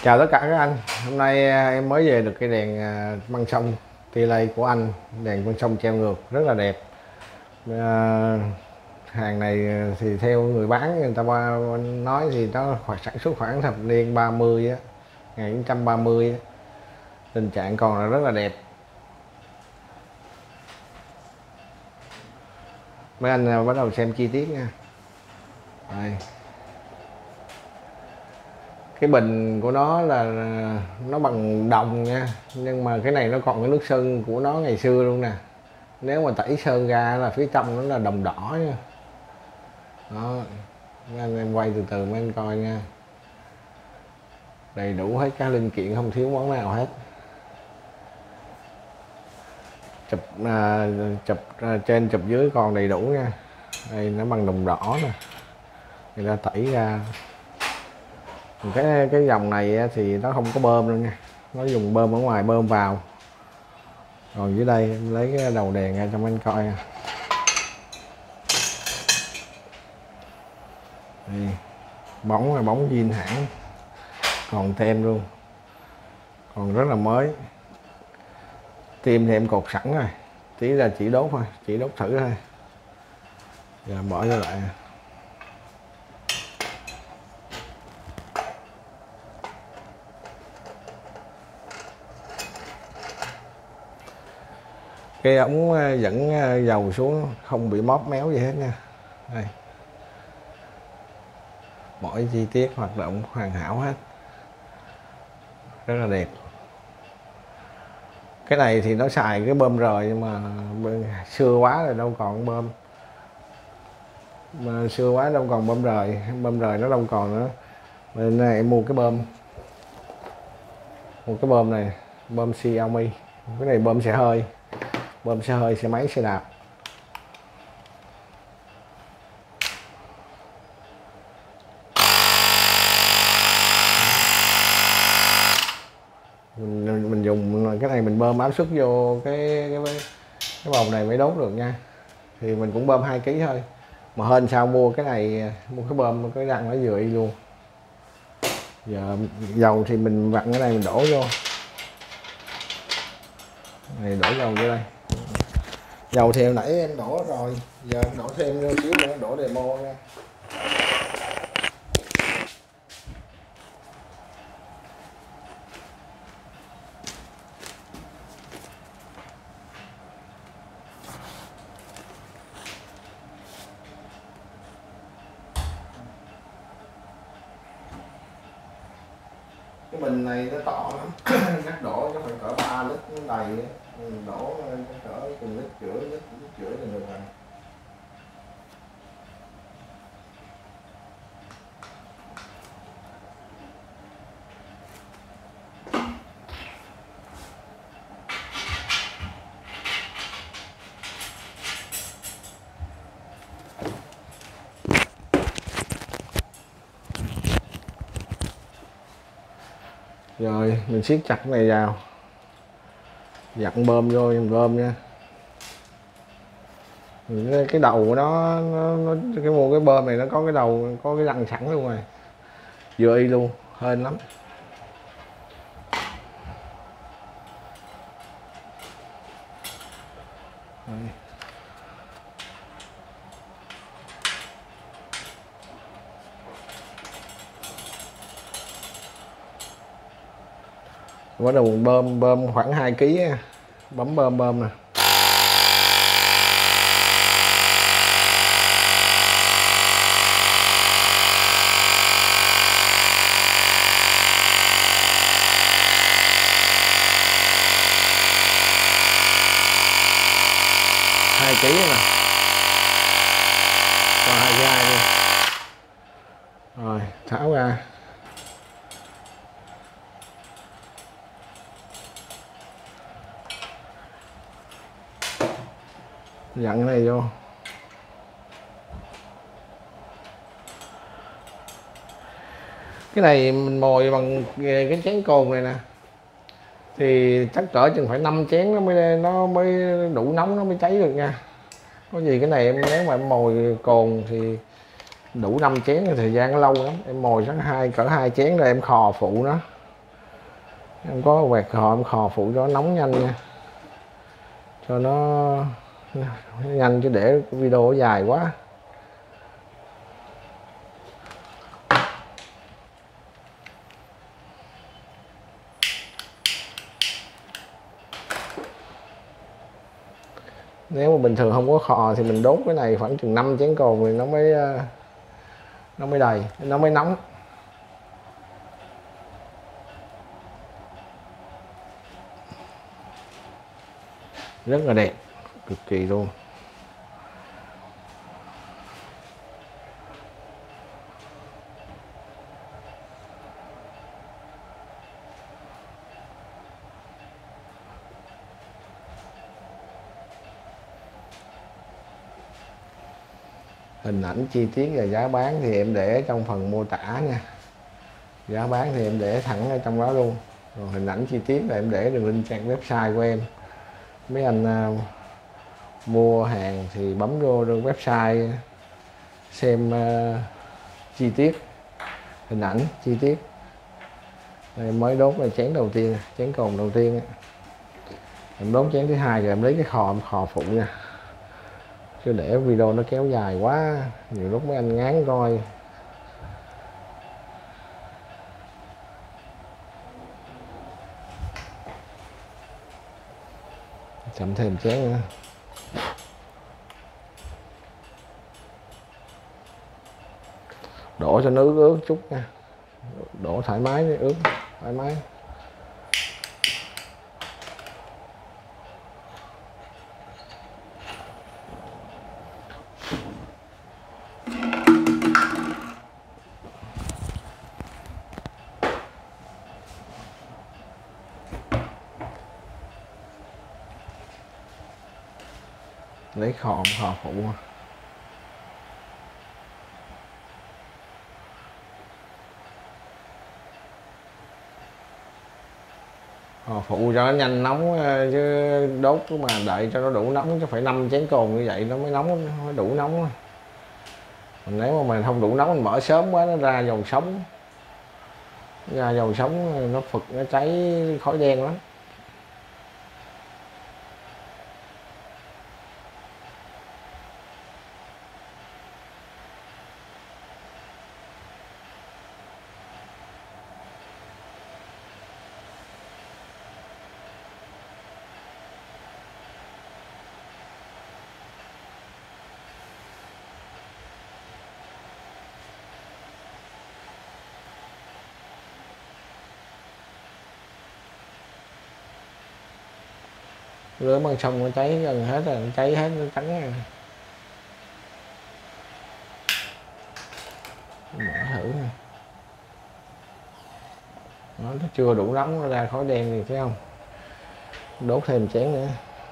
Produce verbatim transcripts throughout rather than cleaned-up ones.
Chào tất cả các anh. Hôm nay à, em mới về được cây đèn à, măng sông T-Lay của anh. Đèn măng sông treo ngược rất là đẹp. à, Hàng này thì theo người bán người ta nói thì nó sản xuất khoảng thập niên ba mươi á, một nghìn chín trăm ba mươi á. Tình trạng còn là rất là đẹp. Mấy anh à, bắt đầu xem chi tiết nha. Đây. Cái bình của nó là nó bằng đồng nha, nhưng mà cái này nó còn cái nước sơn của nó ngày xưa luôn nè. Nếu mà tẩy sơn ra là phía trong nó là đồng đỏ nha. Đó, mấy anh em quay từ từ mấy anh coi nha. Đầy đủ hết các linh kiện, không thiếu món nào hết. Chụp à, chụp à, trên chụp dưới còn đầy đủ nha. Đây nó bằng đồng đỏ nè, người ta tẩy ra. cái cái dòng này thì nó không có bơm đâu nha, nó dùng bơm ở ngoài bơm vào. Còn dưới đây em lấy cái đầu đèn ra cho anh coi nha. Đây, bóng là bóng zin hãng, còn tem luôn, còn rất là mới. Tim thì em cột sẵn rồi, tí là chỉ đốt thôi, chỉ đốt thử thôi. Giờ bỏ vô lại. Cái ống dẫn dầu xuống không bị móp méo gì hết nha. Đây, mọi chi tiết hoạt động hoàn hảo hết, rất là đẹp. Cái này thì nó xài cái bơm rời, nhưng mà xưa quá rồi đâu còn bơm, mà xưa quá đâu còn bơm rời, bơm rời nó đâu còn nữa. Nên này em mua cái bơm, một cái bơm này, bơm Xiaomi. Cái này bơm xe hơi, bơm xe hơi, xe máy, xe đạp. Mình, mình dùng cái này mình bơm áp suất vô cái cái cái bồn này mới đốt được nha. Thì mình cũng bơm hai ký thôi, mà hên sao mua cái này, mua cái bơm cái răng nó vừa y luôn. Giờ dầu thì mình vặn cái này mình đổ vô này, đổ dầu vô đây. Dầu thì hồi nãy em đổ rồi, giờ em đổ thêm vô xíu nữa, đổ demo nha. Cái bình này nó to lắm, chắc đổ chắc phải cỡ ba lít nó đầy. Mình đổ cỡ cùng lít rưỡi, lít lít rưỡi là được rồi. Rồi mình siết chặt cái này vào, dặn bơm vô, dặn bơm nha. Cái đầu của nó, nó, nó cái mua cái bơm này nó có cái đầu, có cái răng sẵn luôn rồi, vừa y luôn, hên lắm. Đây. Bắt đầu bơm bơm khoảng hai ký, bấm bơm bơm nè. Hai ký nè, còn hai gai luôn. Rồi tháo ra. Dặn cái này vô. Cái này mình mồi bằng cái chén cồn này nè, thì chắc cỡ chừng phải năm chén nó mới nó mới đủ nóng, nó mới cháy được nha. Có gì cái này em nếu mà em mồi cồn thì đủ năm chén, thời gian nó lâu lắm. Em mồi chắc hai cỡ hai chén rồi em khò phụ nó, em có quẹt khò em khò phụ cho nó nóng nhanh nha, cho nó nhanh, chứ để video dài quá. Nếu mà bình thường không có khò thì mình đốt cái này khoảng chừng năm chén cồn thì nó mới nó mới đầy, nó mới nóng. Rất là đẹp, cực kỳ luôn. Hình ảnh chi tiết và giá bán thì em để trong phần mô tả nha. Giá bán thì em để thẳng ở trong đó luôn. Rồi hình ảnh chi tiết là em để đường link trang website của em. Mấy anh uh, mua hàng thì bấm vô trên website xem uh, chi tiết, hình ảnh chi tiết. Đây, em mới đốt là chén đầu tiên, chén cồn đầu tiên. Em đốt chén thứ hai rồi em lấy cái khò em khò phụ nha, chứ để video nó kéo dài quá nhiều lúc mấy anh ngán coi. Chậm thêm chén nữa. Đổ cho nước ướt chút nha, đổ thoải mái đi, ướt thoải mái. Lấy khò khò phụ. Khò phụ cho nó nhanh nóng, chứ đốt mà đợi cho nó đủ nóng chứ phải năm chén cồn như vậy nó mới nóng, nó mới đủ nóng. Còn nếu mà mình không đủ nóng mình mở sớm quá nó ra dầu sống, ra dầu sống nó phực, nó cháy khói đen lắm. Rửa bằng xong nó cháy gần hết rồi, nó cháy hết, nó trắng rồi. Mở thử nè. Nó chưa đủ nóng, nó ra khói đen thì thấy không? Đốt thêm chén nữa.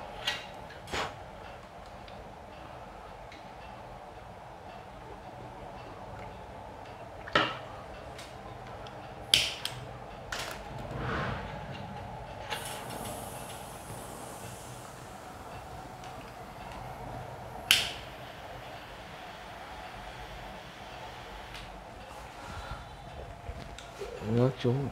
Nước xuống.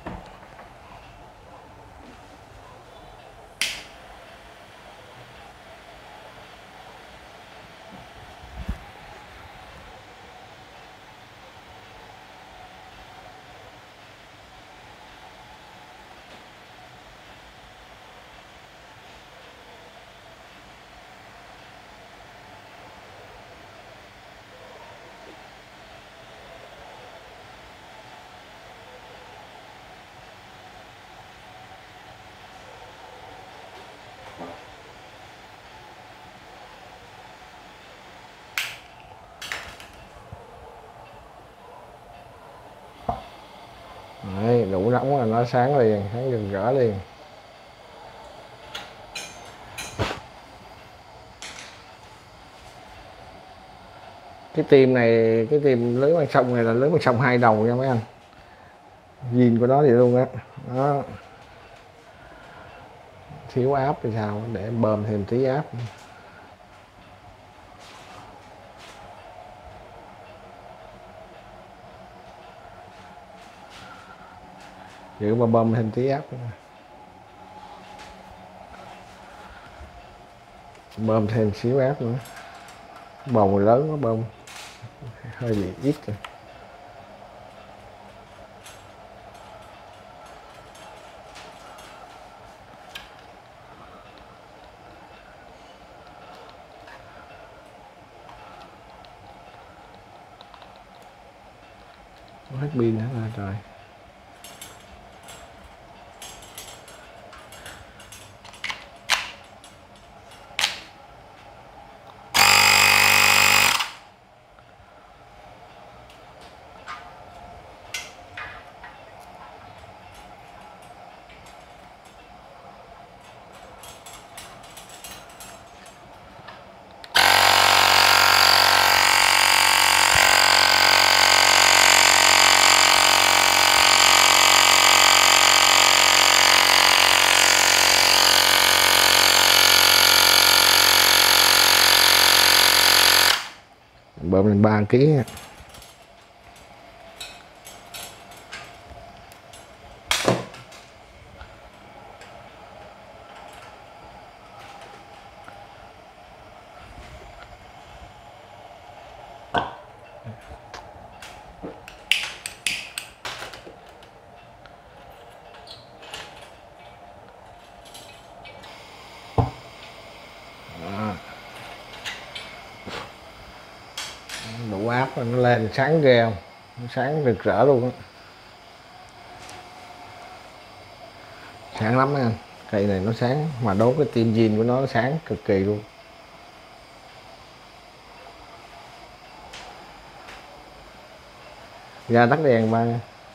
Đấy, đủ nóng là nó sáng liền, sáng rực rỡ liền. Cái tim này, cái tim lưới bằng sông này là lưới bằng sông hai đầu nha mấy anh. Zin của nó thì luôn á. Đó. Thiếu áp thì sao, để em bơm thêm tí áp. giữ mà bơm thêm tí áp nữa. Bơm thêm xíu áp nữa, bầu lớn quá bơm hơi bị ít rồi. Hết pin nữa là trời. Bơm lên ba ký. Đủ áp nó lên sáng ghê không, nó sáng rực rỡ luôn á, sáng lắm anh. Cây này nó sáng mà đốt cái tim zin của nó sáng cực kỳ luôn. Ra tắt đèn ba.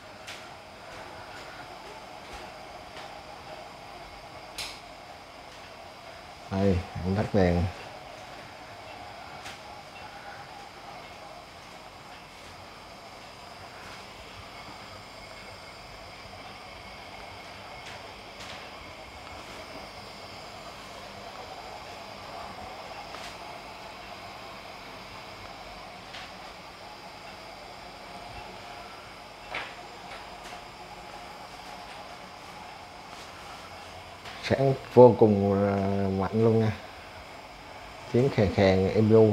Đây anh tắt đèn. Sáng vô cùng mạnh luôn nha, tiếng khè khè êm ru.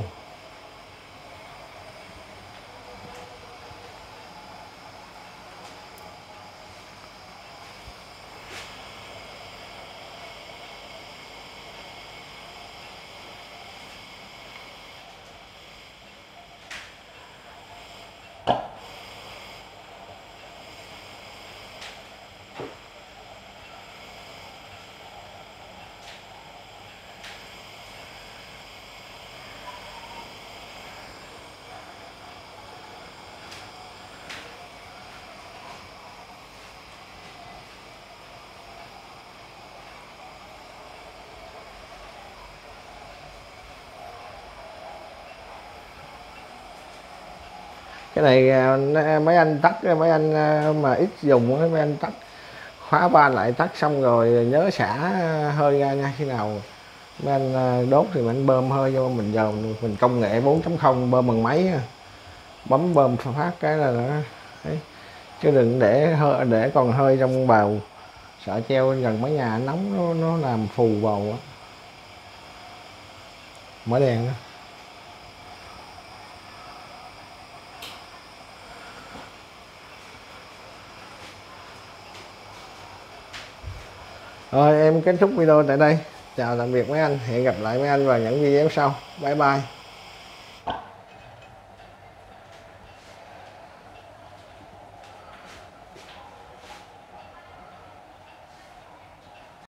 Cái này mấy anh tắt, mấy anh mà ít dùng mấy anh tắt khóa van lại, tắt xong rồi nhớ xả hơi ra nha. Khi nào mấy anh đốt thì mình bơm hơi vô, mình giờ mình công nghệ bốn chấm không bơm bằng máy, bấm bơm phát cái là nó đấy. Chứ đừng để hơi, để còn hơi trong bào, sợ treo gần mấy nhà nóng nó, nó làm phù bầu á. Mở đèn đó. Rồi em kết thúc video tại đây. Chào tạm biệt mấy anh, hẹn gặp lại mấy anh vào những video sau. Bye bye.